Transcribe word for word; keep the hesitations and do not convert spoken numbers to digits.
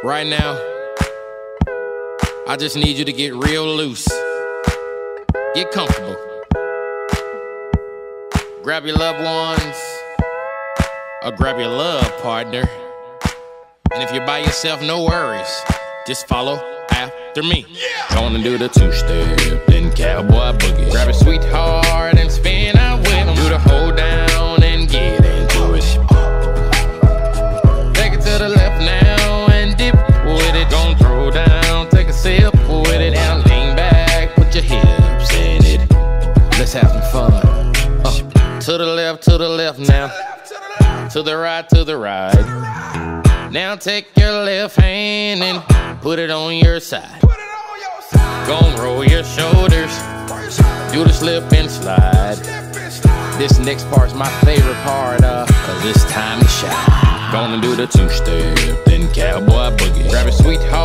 Right now, I just need you to get real loose. Get comfortable. Grab your loved ones, or grab your love partner. And if you're by yourself, no worries. Just follow after me. Gonna do the two-step, then cowboy boogie. Grab a sweetheart and spin out with him. Do the hold down and get into it. Take it to the left now and dip with it. Gonna throw down, take a sip with it. Now lean back, put your hips in it. Let's have some fun. Uh, to the left, to the left now. To the right, to the right. Now take your left hand and put it on your side. Gon' roll your shoulders, do the slip and slide. This next part's my favorite part, uh, cause it's time to shine. Gonna do the two-step, then cowboy boogie. Grab a sweetheart